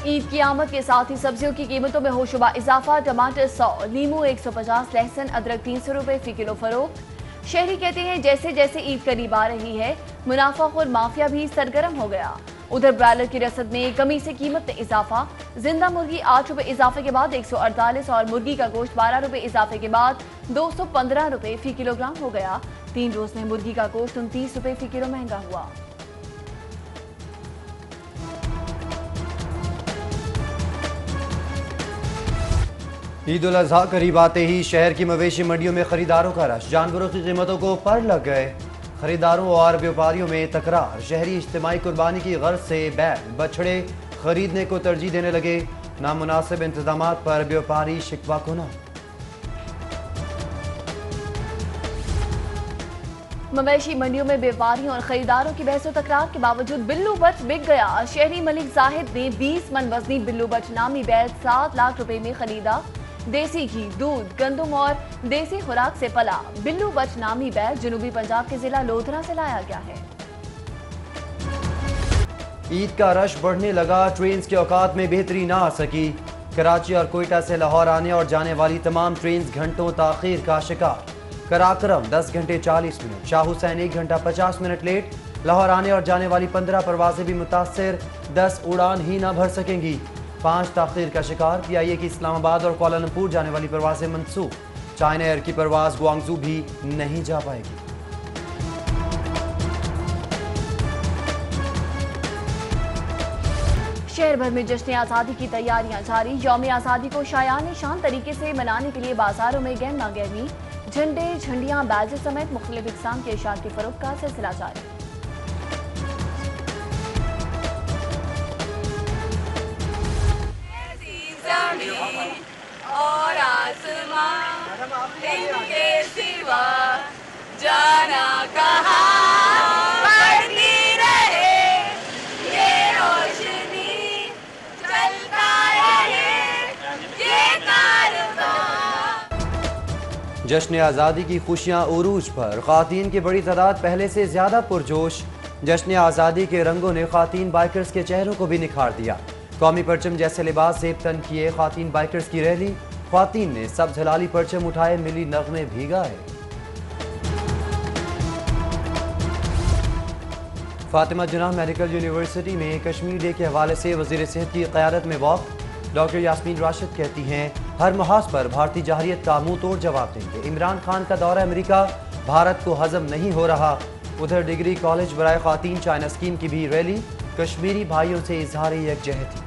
ईद की आमद के साथ ही सब्जियों की कीमतों में होशुबा इजाफा। टमाटर 100, नींबू 150, लहसुन अदरक 300 रुपए फी किलो फरोख्त। शहरी कहते हैं जैसे जैसे ईद करीब आ रही है मुनाफाखोर माफिया भी सरगर्म हो गया। उधर ब्रायलर की रसद में कमी से कीमत में इजाफा। जिंदा मुर्गी 8 रुपए इजाफे के बाद 148 और मुर्गी का गोश्त 12 रुपए इजाफे के बाद 215 रुपए फी किलोग्राम हो गया। 3 रोज में मुर्गी का गोश्त 29 रुपए फी किलो महंगा हुआ। ईद-उल-अज़हा करीब आते ही शहर की मवेशी मंडियों में खरीदारों का रश। जानवरों की कीमतों को पर लग गए। खरीदारों और व्यापारियों में तकरार। शहरी इज्तिमाई कुर्बानी की गर्ज से बैल बछड़े खरीदने को तरजीह देने लगे। नामुनासिब इंतजामात पर व्यापारी शिकवा कुना। मवेशी मंडियों में व्यापारियों और खरीदारों की बहस तकरार के बावजूद बिल्लू बच बिक गया। शहरी मलिक जाहिद ने 20 मन वजनी बिल्लू बच नामी बैल 7 लाख रुपए में खरीदा। देसी घी, दूध, गंदम और देसी खुराक से पला बिल्लू बच नामी बैल जनूबी पंजाब के जिला लोधरा से लाया गया है। ईद का रश बढ़ने लगा। ट्रेन के औकात में बेहतरी ना आ सकी। कराची और कोयटा से लाहौर आने और जाने वाली तमाम ट्रेन घंटों ताखीर का शिकार। कराक्रम 10 घंटे 40 मिनट, शाह हुसैन 1 घंटा 50 मिनट लेट। लाहौर आने और जाने वाली 15 परवाजें भी मुतासर, 10 उड़ान ही ना भर सकेंगी। 5 ताखीर का शिकार। PIA की इस्लामाबाद और कुआलालंपुर जाने वाली परवाजें मनसूख। चाइना एयर की परवाज गुआंगजू भी नहीं जा पाएगी। शहर भर में जश्न आज़ादी की तैयारियां जारी। यौम आज़ादी को शायान शान तरीके से मनाने के लिए बाजारों में गहमा गहमी, झंडे, झंडियां, बैजेस समेत मुख्तलिफ इक़साम के अशार की फरोख्त का सिलसिला जारी। और आसमां इनके सिवा जाना कहाँ बढ़ती रहे ये रोशनी चलता रहे ये कारवां। जश्न आज़ादी की खुशियां उरूज पर। ख़वातीन की बड़ी तादाद पहले से ज्यादा पुरजोश। जश्न आज़ादी के रंगों ने ख़वातीन बाइकर्स के चेहरों को भी निखार दिया। कौमी परचम जैसे लिबास से तन किए ख़वातीन बाइकर्स की रैली। ख़वातीन ने सब्ज़ हलाली परचम उठाए, मिली नग़्मे भी गाए। फातिमा जुनाह मेडिकल यूनिवर्सिटी में कश्मीर डे के हवाले से वज़ीर सेहत की क़यादत में वॉक। डॉक्टर यास्मीन राशिद कहती हैं हर महाज पर भारतीय जहरियत का मुंह तोड़ जवाब देंगे। इमरान खान का दौरा अमेरिका भारत को हजम नहीं हो रहा। उधर डिग्री कॉलेज बराए ख़वातीन चाइना स्कीम की भी रैली। कश्मीरी भाइयों से इजहार यकजहती।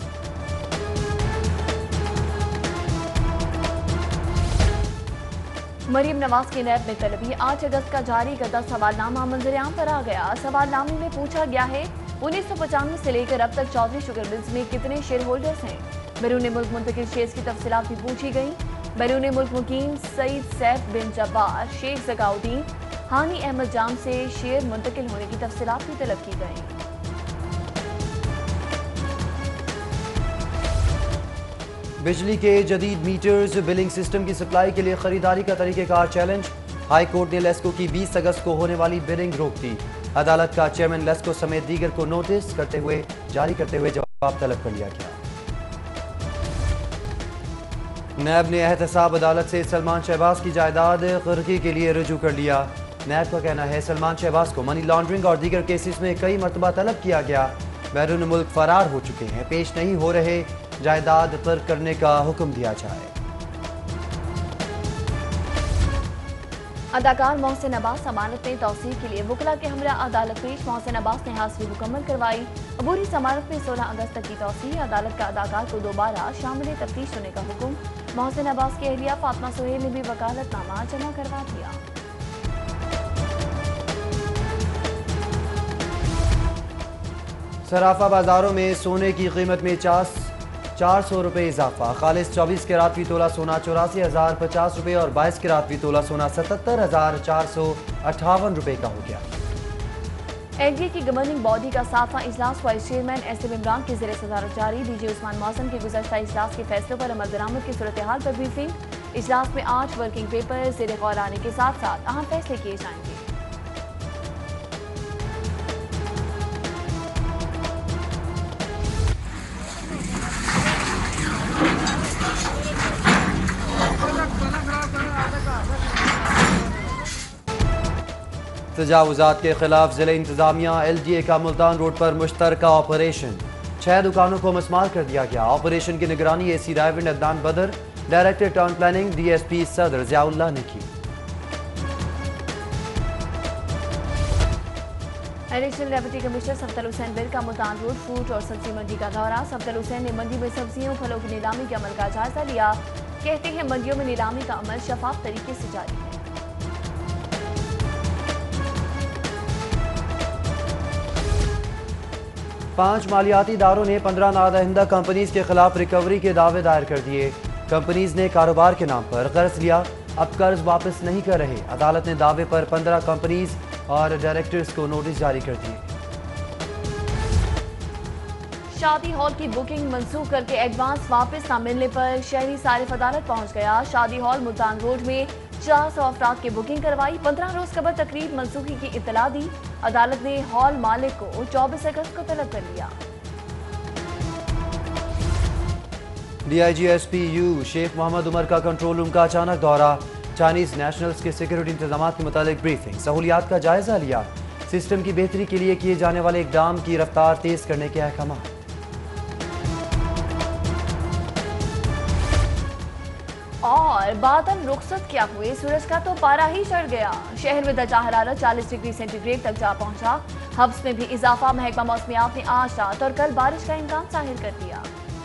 मरीम नवाज की नैब में तलबी। 8 अगस्त का जारी करदा सवालनामा मंजर-ए-आम पर आ गया। सवालनामे में पूछा गया है 1995 से लेकर अब तक चौधरी शुगर मिल्स में कितने शेयर होल्डर्स हैं। बैरून मुल्क मुंतकिल शेयर्स की तफसीलात भी पूछी गई। बैरून मुल्क मुकीम सईद सैफ बिन जब्बार, शेख जकाउद्दीन, हानी अहमद जाम से शेयर मुंतकिल होने की तफसीलात भी तलब की गई। बिजली के जदीद मीटर्स बिलिंग सिस्टम की सप्लाई के लिए खरीदारी का तरीक़ेकार चैलेंज। हाई कोर्ट ने लेस्को की 20 अगस्त को होने वाली बिलिंग रोक दी। अदालत का चेयरमैन लेस्को समेत दीगर को नोटिस जारी करते हुए जवाब तलब कर लिया गया। नैब ने एहतसाब अदालत से सलमान शहबाज की जायदाद क़र्क़ी के लिए रुजू कर लिया। नैब का कहना है सलमान शहबाज को मनी लॉन्ड्रिंग और दीगर केसेस में कई मरतबा तलब किया गया। बैरून मुल्क फरार हो चुके हैं, पेश नहीं हो रहे। जायदाद तर्क करने का हुक्म दिया जाए। अदाकार मोहसिन अब्बास जमानत में तौसीक के लिए वकला के हमरा अदालत पेश। मोहसिन अब्बास ने हाजिरी मुकम्मल करवाई। अबूरी जमानत में 16 अगस्त तक की तौसीक। अदालत का अदाकार को दोबारा शामिल तफ्तीश होने का हुक्म। मोहसिन अब्बास की अहलिया फातिमा सुहेल ने भी वकालतनामा जमा करवा दिया। सराफा बाजारों में सोने की कीमत में 400 रुपये इजाफा। खालिस 24 कैरात फी तोला सोना 84,050 रुपये और 22 कैरात फी तोला सोना 77,458 रुपये का हो गया। एनडीए की गवर्निंग बॉडी का 7वां इजलास वाइस चेयरमैन एसएम इमरान की ज़ेर सदारत जारी। डीजी उस्मान मौसम के गुज़श्ता इजलास के फैसलों पर अमल दरामद की सूरत हाल पर ब्रीफिंग। इजलास में 8 वर्किंग पेपर ज़ेर गौर आने के साथ साथ अहम फैसले किए जाएंगे। तजावुजात के खिलाफ जिले इंतजामिया LDA का मुल्तान रोड पर मुश्तरका ऑपरेशन। 6 दुकानों को मस्मार कर दिया गया। ऑपरेशन की निगरानी AC रायविंड अदनान बदर, डायरेक्टर टाउन प्लानिंग DSP सदर ज़ियाउल्लाह ने की। Additional deputy commissioner Safdar Hussain बिल का मुल्तान रोड फ्रूट और सब्जी मंडी का दौरा। सफदर हुसैन ने मंडी में सब्जियों फलों की नीलामी के अमल का जायजा लिया। कहते हैं मंडियों में नीलामी का अमल शफाफ तरीके से जारी है। 5 मालियाती इदारों ने 15 नादहिंदा कंपनीज के खिलाफ रिकवरी के दावे दायर कर दिए। कंपनीज ने कारोबार के नाम पर कर्ज लिया, अब कर्ज वापस नहीं कर रहे। अदालत ने दावे पर 15 कंपनीज और डायरेक्टर्स को नोटिस जारी कर दिए। शादी हॉल की बुकिंग मंसूख करके एडवांस वापस न मिलने पर शहरी सारिफ अदालत पहुंच गया। शादी हॉल मुल्तान रोड में 400 अफराद की बुकिंग करवाई। 15 रोज कबल तकरीब मंसूखी की इत्तला दी। अदालत ने हॉल मालिक को 24 अगस्त को तलब कर लिया। DIG SPU शेख मोहम्मद उमर का कंट्रोल रूम का अचानक दौरा। चाइनीज नेशनल्स के सिक्योरिटी इंतजाम के मुतालिक ब्रीफिंग, सहूलियात का जायजा लिया। सिस्टम की बेहतरी के लिए किए जाने वाले इकदाम की रफ्तार तेज करने के अहकाम। और बादल रुखसत क्या हुए, सूरज का तो पारा ही चढ़ गया। शहर में दर्जा हरारत 40 डिग्री सेंटीग्रेड तक जा पहुंचा। हब्स में भी इजाफा। महकमा मौसमियात ने आज रात और कल बारिश का इम्कान जाहिर कर दिया।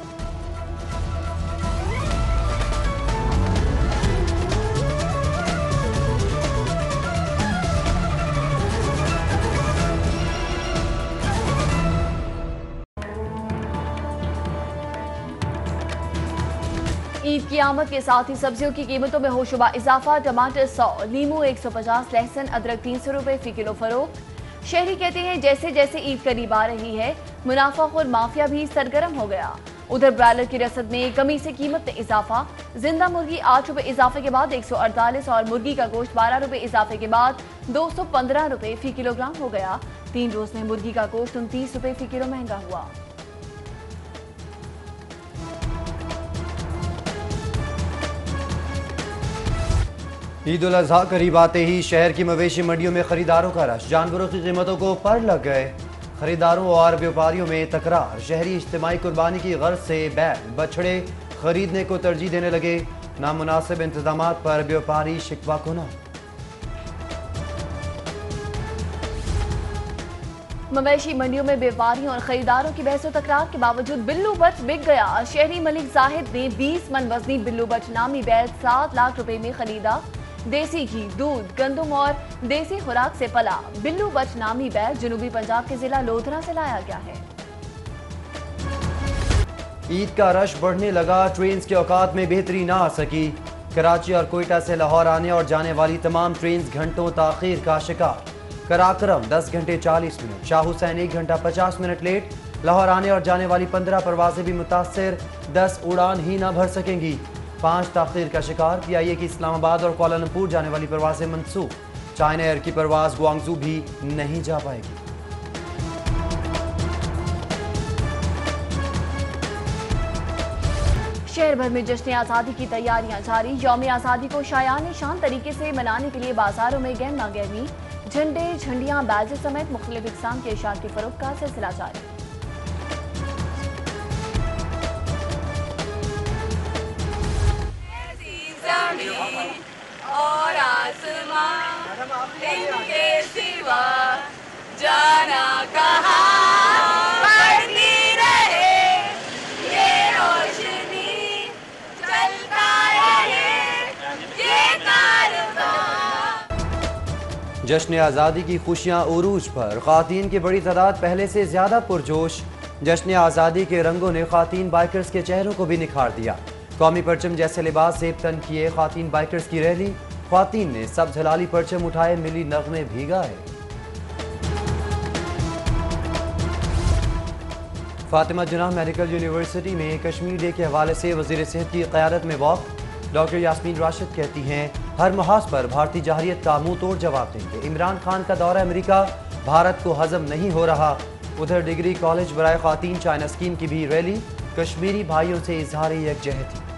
ईद की आमद के साथ ही सब्जियों की कीमतों में होशुबा इजाफा। टमाटर 100, नींबू 150, लहसुन अदरक 300 रुपए फी किलो फरोख्त। शहरी कहते हैं जैसे जैसे ईद करीब आ रही है मुनाफाखोर माफिया भी सरगर्म हो गया। उधर ब्रायलर की रसद में कमी से कीमत में इजाफा। जिंदा मुर्गी 8 रुपए इजाफे के बाद 148 और मुर्गी का गोश्त 12 रुपए इजाफे के बाद 215 रुपए फी किलोग्राम हो गया। 3 रोज में मुर्गी का गोश्त 29 रुपए फी किलो महंगा हुआ। ईद-उल-अज़हा करीब आते ही शहर की मवेशी मंडियों में खरीदारों का रश। जानवरों की कीमतों को पर लग गए। खरीदारों और व्यापारियों में तकरार। शहरी इज्तिमाई कुर्बानी की गर्ज से बैल बछड़े खरीदने को तरजीह देने लगे। नामुनासिब इंतजामात पर व्यापारी शिकवा कुना। मवेशी मंडियों में व्यापारियों और खरीदारों की बहस तकरार के बावजूद बिल्लू बच बिक गया। शहरी मलिक जाहिद ने 20 मन वजनी बिल्लू बच नामी बैल 7 लाख रुपए में खरीदा। देसी घी, दूध, गंदम और देसी खुराक से पला बिल्लू बच नामी बैल जनूबी पंजाब के जिला लोधरा से लाया गया है। ईद का रश बढ़ने लगा। ट्रेन के औकात में बेहतरी ना आ सकी। कराची और कोयटा से लाहौर आने और जाने वाली तमाम ट्रेन घंटों ताखीर का शिकार। कराक्रम 10 घंटे 40 मिनट, शाह हुसैन 1 घंटा 50 मिनट लेट। लाहौर आने और जाने वाली 15 परवाजें भी मुतासर, 10 उड़ान ही ना भर सकेंगी। 5 ताखीर का शिकार। PIA की इस्लामाबाद और कुआलालंपुर जाने वाली परवाजें मनसूख। चाइना एयर की परवाज गुआंगजू भी नहीं जा पाएगी। शहर भर में जश्न आज़ादी की तैयारियां जारी। यौम आज़ादी को शायान शान तरीके से मनाने के लिए बाजारों में गहमा गहमी, झंडे, झंडियां, बैजेस समेत मुख्तलिफ इक़साम के अशिया की फरोख्त का सिलसिला जारी। और आसमां इनके सिवा जाना कहाँ बढ़ती रहे ये रोशनी, चलता रहे ये कारवां। जश्न आज़ादी की खुशियाँ उरूज पर। ख़वातीन की बड़ी तादाद पहले से ज़्यादा पुरजोश। जश्न आज़ादी के रंगों ने ख़वातीन बाइकर्स के चेहरों को भी निखार दिया। कौमी परचम जैसे लिबास ज़ेब तन किए ख़वातीन बाइकर्स की रैली। ख़वातीन ने सब्ज़ हलाली परचम उठाए, मिली नग़्मे भी गाए। फातिमा जनाह मेडिकल यूनिवर्सिटी में कश्मीर डे के हवाले से वज़ीर सेहत की क़यादत में वॉक। डॉक्टर यास्मीन राशिद कहती हैं हर महाज पर भारतीय जहरियत का मुंह तोड़ जवाब देंगे। इमरान खान का दौरा अमेरिका भारत को हजम नहीं हो रहा। उधर डिग्री कॉलेज बराए ख़वातीन चाइना स्कीम की भी रैली। कश्मीरी भाइयों से इजहार यकजहती।